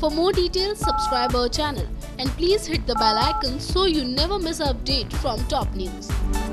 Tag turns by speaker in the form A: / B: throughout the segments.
A: For more details, subscribe our channel and please hit the bell icon so you never miss an update from top news.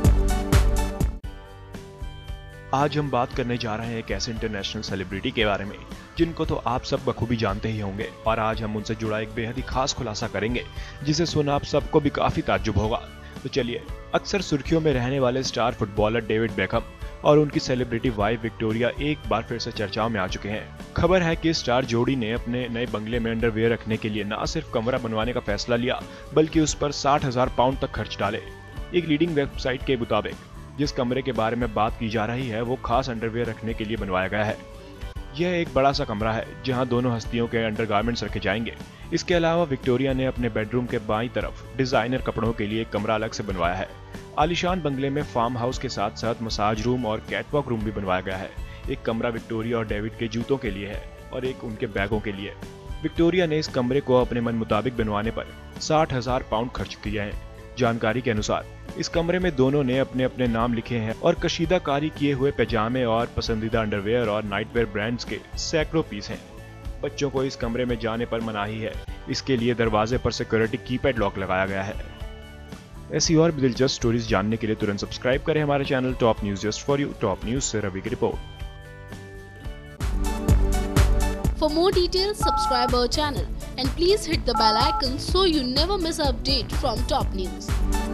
B: आज हम बात करने जा रहे हैं एक ऐसे इंटरनेशनल सेलिब्रिटी के बारे में जिनको तो आप सब बखूबी जानते ही होंगे, और आज हम उनसे जुड़ा एक बेहद ही खास खुलासा करेंगे जिसे सुना आप सबको भी काफी ताज्जुब होगा। तो चलिए, अक्सर सुर्खियों में रहने वाले स्टार फुटबॉलर डेविड बेकहम और उनकी सेलिब्रिटी वाइफ विक्टोरिया एक बार फिर से चर्चाओं में आ चुके हैं। खबर है कि स्टार जोड़ी ने अपने नए बंगले में अंडरवियर रखने के लिए न सिर्फ कमरा बनवाने का फैसला लिया, बल्कि उस पर 60,000 पाउंड तक खर्च डाले। एक लीडिंग वेबसाइट के मुताबिक जिस कमरे के बारे में बात की जा रही है वो खास अंडरवियर रखने के लिए बनवाया गया है। यह एक बड़ा सा कमरा है जहां दोनों हस्तियों के अंडरगारमेंट्स रखे जाएंगे। इसके अलावा विक्टोरिया ने अपने बेडरूम के बाईं तरफ डिजाइनर कपड़ों के लिए एक कमरा अलग से बनवाया है। आलीशान बंगले में फार्म हाउस के साथ साथ मसाज रूम और कैटवॉक रूम भी बनवाया गया है। एक कमरा विक्टोरिया और डेविड के जूतों के लिए है और एक उनके बैगों के लिए। विक्टोरिया ने इस कमरे को अपने मन मुताबिक बनवाने पर 60,000 पाउंड खर्च किए हैं। जानकारी के अनुसार इस कमरे में दोनों ने अपने अपने नाम लिखे हैं और कशीदाकारी किए हुए पैजामे और पसंदीदा अंडरवेयर और नाइटवेयर ब्रांड्स के सैकड़ों पीस हैं। बच्चों को इस कमरे में जाने पर मनाही है, इसके लिए दरवाजे पर सिक्योरिटी कीपैड लॉक लगाया गया है। ऐसी और भी दिलचस्प स्टोरीज जानने के लिए तुरंत सब्सक्राइब करें हमारे channel top news just for you. Top news से रवि की रिपोर्ट।
A: For more details, subscribe our channel and please hit the bell icon so you never miss an update from top news.